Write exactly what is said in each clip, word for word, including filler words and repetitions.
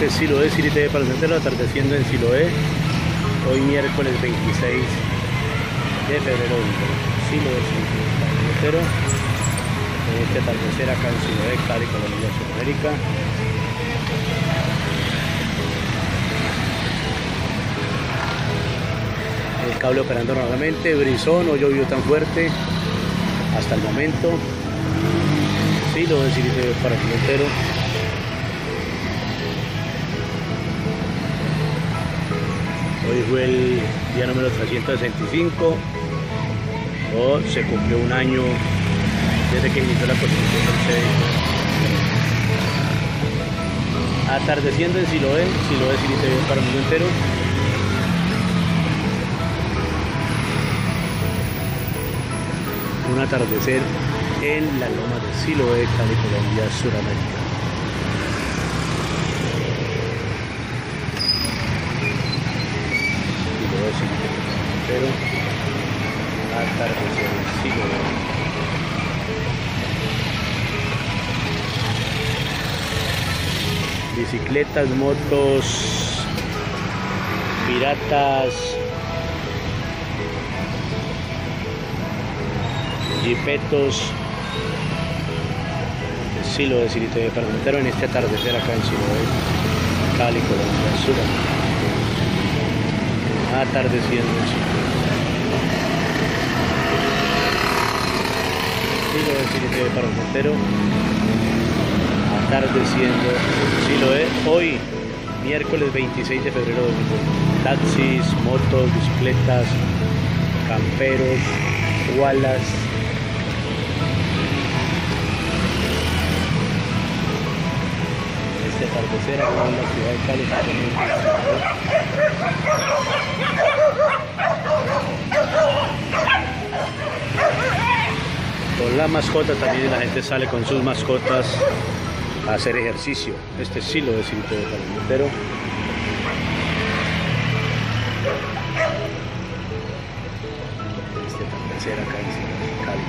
Este es Siloé, City T V para el Centro, atardeciendo en Siloé, hoy miércoles veintiséis de febrero. Siloé, City T V para el Centro, en este atardecer acá en Siloé, Cali, Colombia, Sudamérica. El cable operando normalmente, brisón, no llovió tan fuerte hasta el momento. Siloé, City T V para el Centro. Hoy fue el día número trescientos sesenta y cinco, o se cumplió un año desde que inició la construcción del C D. Atardeciendo en Siloé, Siloé City T V para el mundo entero. Un atardecer en la loma de Siloé, Cali, Colombia, Sudamérica. Pero atardecer en Siloé. Bicicletas, motos, piratas, jipetos, Siloé City T V para el Centro en este atardecer acá en Siloé, Cali, Colombia, Sudamérica. Atardeciendo en Siloé. Siloé City T V para el Centro, atardeciendo en Siloé, hoy miércoles veintiséis de febrero de dos mil veinte. Taxis, motos, bicicletas, camperos, walas, este atardecer acá en la ciudad de Cali. Con la mascota también la gente sale con sus mascotas a hacer ejercicio. Este es Siloé City T V para el mundo entero. Este atardecer acá en Siloé, Cali.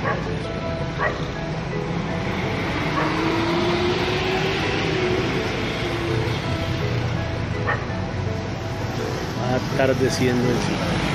Atardeciendo en Siloé.